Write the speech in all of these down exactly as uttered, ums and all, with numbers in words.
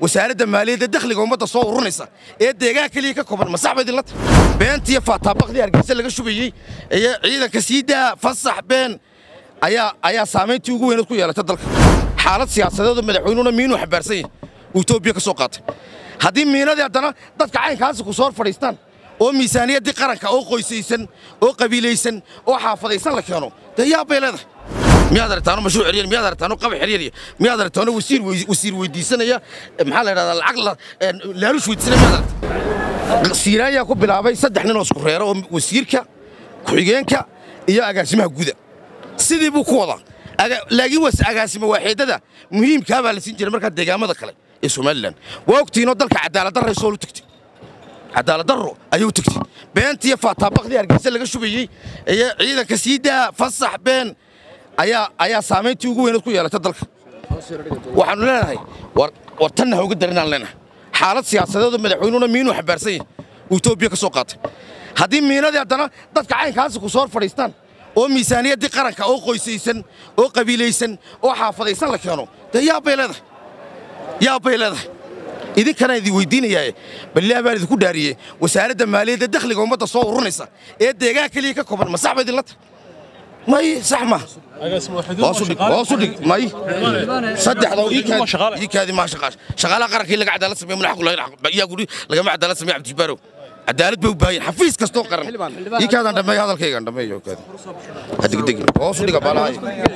wasaaradda maaliyadda dakhliga ummadda soo ururnaysa ee deegaanka kaliya ka kooban ma sax bayd la beentiya faataabaqdi Hargeysa laga shubayay ee ciidanka siida fasax been ayaa ayaa saameyntii ugu weyn ku yeelatay dalka xaalad siyaasadeed oo madaxweynuhu miinu xabaarsan yahay Itoobiya ka soo qaatay haddii miinadii haddana dadka caynkaas ku soo fadhiistaan oo miisaaniyadii qaranka oo qoysaysan oo qabiilaysan oo xaafadaysan la keeno dayaa beelada miyaad aragtaan mashruuc xiriir miyaad aragtaan qab xiriir miyaad aragtaan wasiir wasiir weydiisanaya maxaa la yiraahdaa lacag la laalush weydiisanaya miyaad siiraaya ku bilaabay saddex nin oo isku reero oo wasiirka ku xigeenka iyo agaasimaha guud sidii buu ku wadaa laakiin was agaasimo waaxidada muhiimka baa la siin jiray marka deegaamada kale ee Soomaaliland waqtiino dalka cadaalad darro soo lu tagtay cadaalad darro ayuu tagtay beentiya faataabaqdi Hargeysa laga shubayay ee ciidanka siida fasax been ayaa ayaa saameyntii ugu weyn ku yeelatay dalka waxaanu leenahay war wartan ha uga darinaan leenahay xaalad siyaasadeed oo madaxweynuhu miinu xabaarsan yahay Itoobiya ka soo qaatay haddii miinadii haddana dadka caynkaas ku soo fadhiistaan oo miisaaniyadii qaranka oo qoysaysan oo qabiilaysan oo xaafadaysan la keeno dayaa beelada yaa beelada idinkana idin weydiinayay balaa baan idinku dhaariyay wasaaradda maaliyadda dakhliga ummadda soo ururnaysa ee deegaanka kaliya ka kooban ma sax bayd la ماي صح ما واصل واصل ماي صدق هذا يكاد يكاد ما شغال شغال قرك اللي قاعد على سمي من حق الله يا قولي لقى ما عدالة سمي عبد الجبار عدالة بوباين حفيز كستو قرن يكاد عند ما هذا الكيك عند ما يجوا كذا هديك دق واصل دق بالاي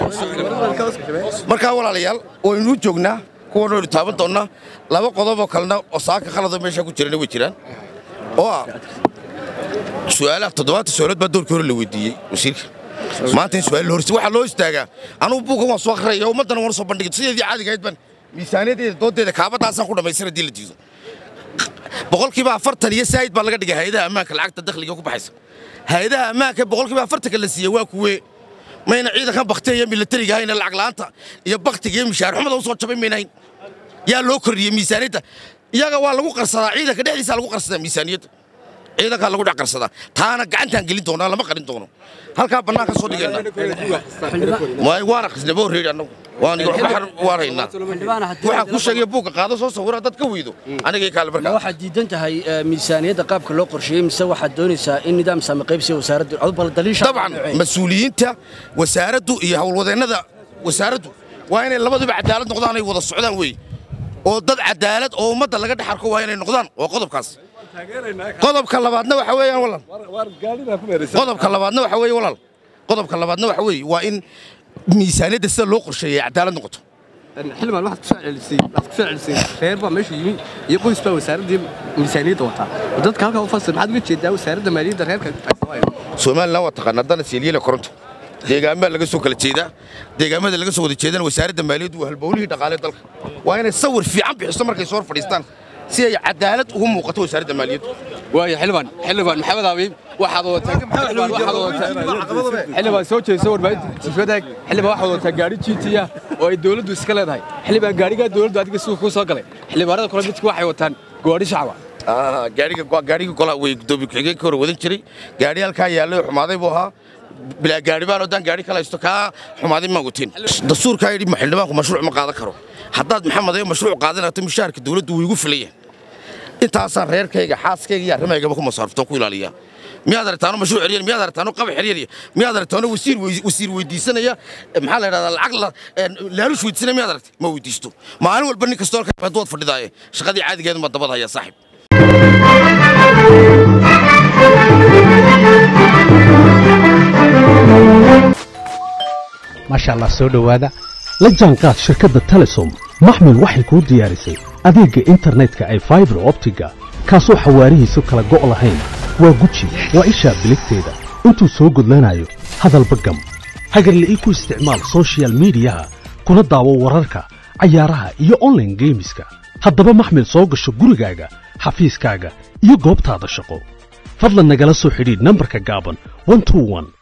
مركا ولا ليال وينو جوجنا كونو تابن تونا لما قضوا كلنا وساق خلص ماشي كل شيء ويشيلان أو سؤالات تضوات سؤالات بدور كور اللي ودي وسير ما أنت سؤال لورس واحد لورس تاجا أنا بوكو ما سوخر يوم ما تنور صوب بندق سيد دي عادي قاعد بن ميزانية دي دوت دي كابة تاسع كودا ما يصير دي لتيزو بقول كيف عفرت لي سايد بالله قد هيدا أماك العقد الدخلي يوكو بحس هيدا أماك بقول كيف عفرتك اللي سيواك هو ما ينعيد كان بختي يمي اللي تري هاي العقل أنت يا بختي يمي شهر محمد وصل شباب منين يا لوكر يا ميزانية يا جوال لو قرصنا عيدك كده يسال لو قرصنا ميزانية إذا كان لو دعك رصدا ثانا قعنت هنقلين تونا لما قرين تونا هل كان بناك صدق لنا ما يوارق نبور هيد أنو وأنا يروح بحر وارينا واحد كل شيء يبوك قاعد صوص صورة تتكويدو أنا جاي كالبر لو واحد جدنت هاي ميزانية دقاب كل قرشي مسوي حد دوني سا إن دام سام قيبسي وسارد عضب الدليل طبعا مسؤولين تا وساردو يهول وضعنا ذا وساردو وين اللي بدو بعدالة نقدان يوضع السعودان وي وضد عدالة أو مدة لقد حركوا وين النقدان وقضب كاس قضب كلباتنا وحوي والله قضب كلباتنا وحوي والله قضب كلباتنا وحوي وإن ميزانية السنة لو قرشي عدالة نقطة حلم الواحد كسر السين كسر السين خير بقى ماشي يمين يقول يستوي وسعر دي ميزانية وقتها وده كان هو فصل بعد ميتشي ده وسعر ده مالي ده غير كان سومال لو تقنا ده سيلي لكرنت deegaamada laga soo kala jeeda deegaamada laga soo wada jeedana wasaaradda maaliyaddu waa halbowlihii dhaqaalaha dalka waa inay sawir fiican bixiso markay soo fadhiistaan si ay cadaalad ugu muuqato wasaaradda maaliyaddu واي حلوان حلوان محمد أبيب واحد وتاج حلوان واحد وتاج حلوان سوتش يسوي بعد تفيدك حلوان واحد وتاج قاري تشيتيا والدولة دوسكلا هاي حلوان قاري قا الدولة ده تقصو خوصا قلي حلوان هذا كله بتكوا حيوتان قاري شعبا آه قاري قاري كلا ويكتب كذي كور ودين شري قاري الكاي يالله حماده بوها بلا قاري بانو دان قاري كلا استكا حماده ما قلتين دستور كايري محل ما مشروع مقاضة كرو حداد محمد أيوب مشروع قاضي نتم مشارك الدولة ويقف ليه أنت أصلا غير كيجا حاس كيجا رمى يجيبكم مصارف تقول عليها ميادر تانو مشروع حريري ميادر تانو قبل حريري ميادر تانو وسير وسير ويدي سنة يا محل هذا العقل لا لوش ويدي سنة ميادر ما ويديستو ما أنا والبني كستور كبدوت في الداية شغادي عادي جدا ما تبضها يا صاحب ما شاء الله سودو هذا لجانكات شركة تلسوم محمل waxay ku diyaarisay adeega internetka ay fiber optiga kaasoo xawaarihiisu kala go' lahayn waa guji waa isha biligteeda intuu soo gudlanayo hadalba gam hagarle ku isticmaal social media kuna daawo wararka ciyaaraha iyo online gameska haddaba maxmil soo gasho gurigaaga xafiiskaaga iyo goobtaada shaqo fadlan nagala soo xidhiidh nambarka gaaban one two one